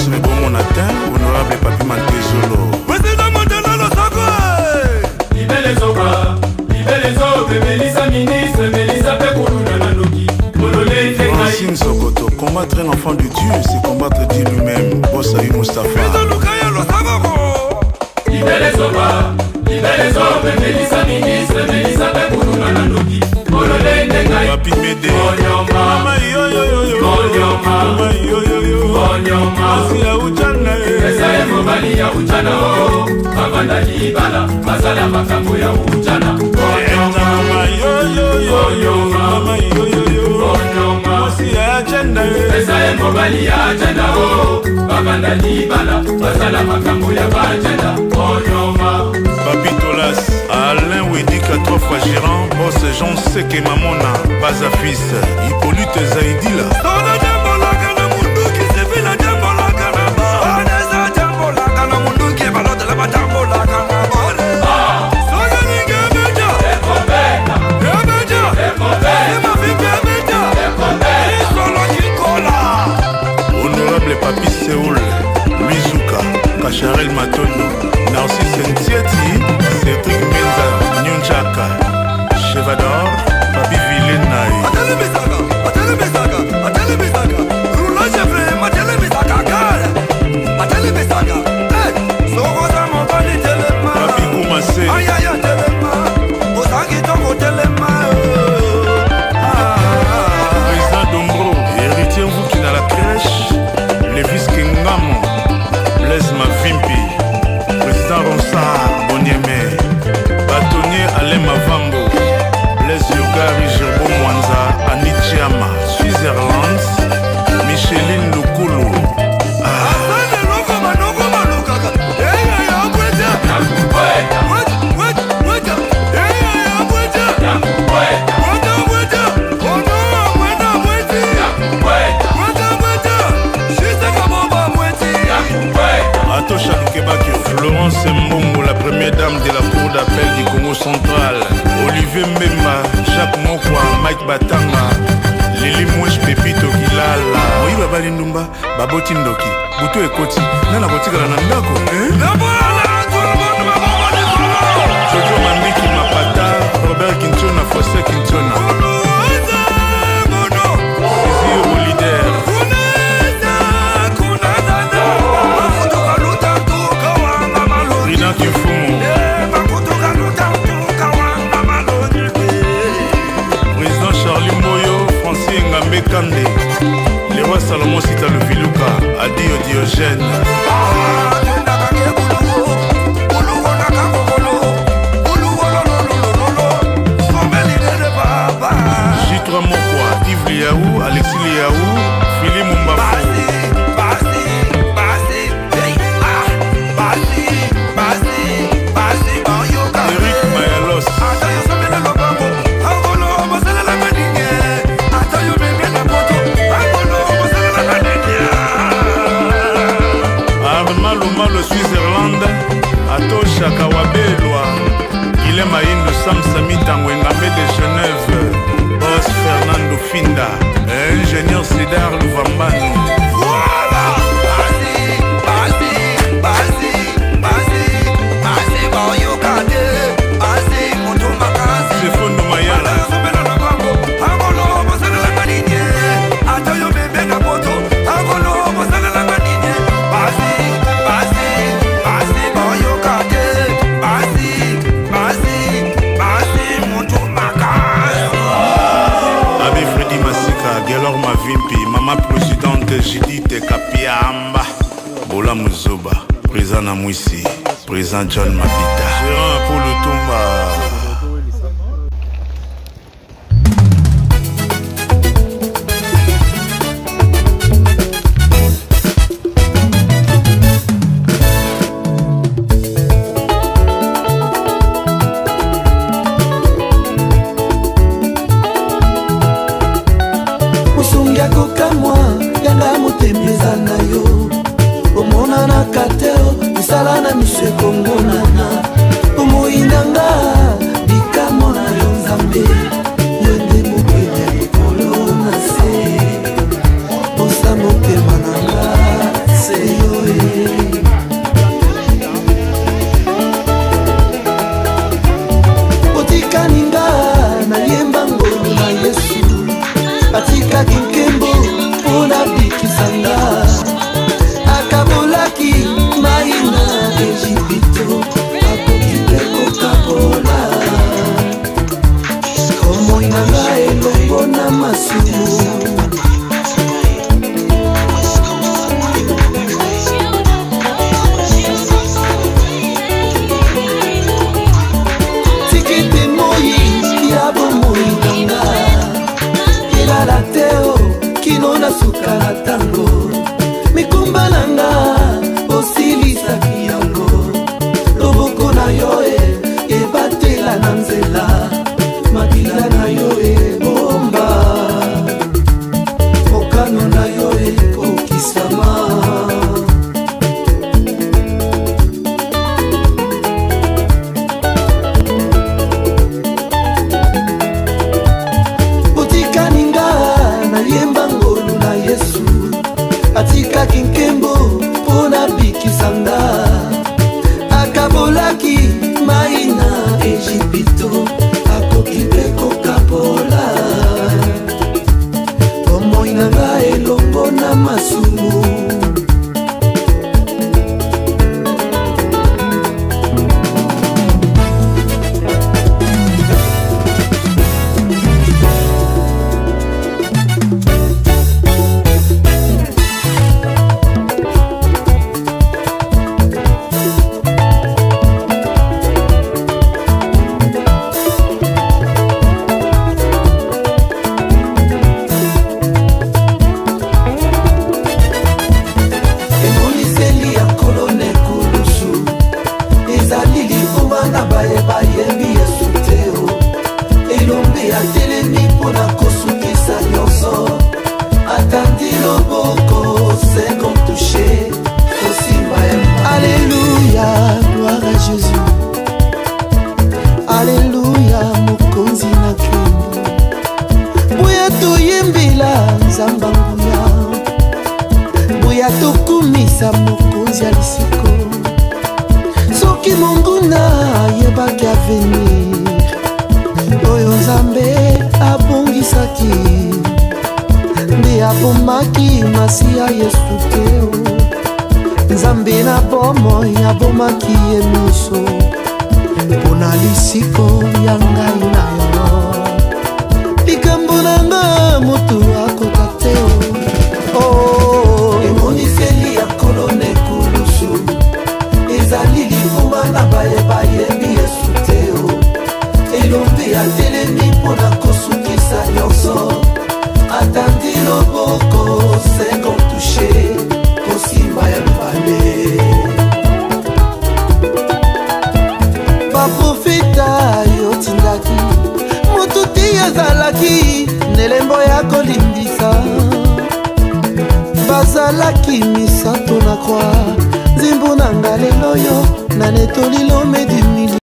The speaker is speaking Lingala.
Boss mais bon mon atteint, honorable Papi Mantezolo. Président Mandela Losako. Libele Zoka, Libele Zoka, Melissa ministre, Melissa Pekoulou Nananoki. Francine Sokoto, combattre un enfant de Dieu, c'est combattre Dieu lui-même. Boss Aïe Mustafa. Président Lukaya Losako. Libele Zoka, Libele Zoka, Melissa ministre, Melissa Pekoulou Nananoki. Papi Médé. Mama yo yo yo yo. Mama yo yo yo. Masila Uchana. Esa mobali ya Uchana o. Babanda libala, masala makambo ya Uchana. Mama yo yo yo. Mama yo yo yo. Masila Uchana. Esa mobali ya Uchana o. Babanda libala, masala makambo ya Uchana. Papi Tolas, Alain Wedika 3 fois gérant, boss Jean Seke Mamona, Baza fils, Hippolyte Zaidila. Sona jambola kana mundu ki se fila jambola kana ba. Onesa jambola kana mundu ki balote la jambola kana ba. Sona ninge meja. Ekobeka. Emeja. Ekobeka. Ema fipe meja. Ekobeka. Solo kikola. Honorable Papi Séoul, Louis Zouka, Kacharel Matondo, Narcisse Ntieti, Cédric Menza, Nyonchaka, Chevador, Papi Villenay. Atele Bisaga, Atele Bisaga, Atele Bisaga. Rula chefre, Atele Bisaga kale. Atele Bisaga. Soko sa mobali telema. Papi Koumassé. Aïe aïe telema. Osangi toko telema. Président Dombro, héritier vous qui dans la crèche, Lévis Kengamo, Blaise Mavimpi, Président Ronsard, Boniemé, Bâtonnier Alain Mavambo, Blaise Yogari, Gerbo Mwanza, Annie Chiama, Switzerland, Micheline Lukulu. Asante loko manoko malukaka. Eya ya kweta. Nakukweta. Weta. Eya ya kweta. Nakukweta. Weta. Ono mwena mweti. Nakukweta. Weta. Shise kaboba mweti. Nakukweta. Atosha Lukebakio, Florence Mbongo, la première dame de la cour d'appel du Congo central, Olivier Mbemba, Jacques Mokwa, Mike Batanga, Lili Mouche Pepito Kilala. Oyi babali ndumba, baboti ndoki, butu ekoti, nana kotikala na ndako. Nabola tulumonu maboba ni kolo. Jojo Mambiki Mapata, Robert Kinchona, Fosse Kinchona. Kunuza mono. Sisi Olider. Kunaza na. Makutuka luta tuka wanga maloni. Rina Kifumo. Makutuka luta tuka wanga maloni. Président Charlie Moyo, Francis Ngambe Kande, le roi Salomon Sita le Viluka, Adio Diogène. J3 Mokwa, Yves Liaou, Alexis Liaou, Philippe Mumbafu. Eric Mayalos. Armand Loma le Switzerland, Atosha Kawabelwa, Guilhem Aïndou Sam Sami Tanguengambe de Genève, Boss Fernando Finda, ingénieur Cédar Louvambani. Sefondo Mayala. Abbé Freddy Masika, Gelor Mavimpi, Maman Présidente Judith Kapiamba, Bola Muzoba, Président Namwisi, Président John Mapita, Gérant Apollo Tumba. Kongonana omoinanga bikamo na yo nzambe yende mokili likolo na se posa motema nanga se loboko c'est comme toucher kosimba ya. Alléluia, gloire à Jésus. Alléluia, mokonzi na kembo. Buya tuyimbila nzamba nguya, buya tukumisa mokonzi ya lisiko. Soki monguna yebaki avenir oyo nzambe abongisaki nde abomaki masiya Yesu te. Nzambe na bomoi abomaki ye miso mpona lisiko ya ngai na yo. Likambo na nga moto akota te. Emoniseli ya kolone kulusu ezali likuma na bayebi Yesu te. Elombe atelemi mpona kosukisa nyonso. Atandi loboko c'est comme toucher kosimba ya mbale. Baprofeta yo tindaki moto te azalaki nelembo ya kolimbisa. Bazalaki misato na kwa nzimbo na nga lelo yo na netolilo medimili.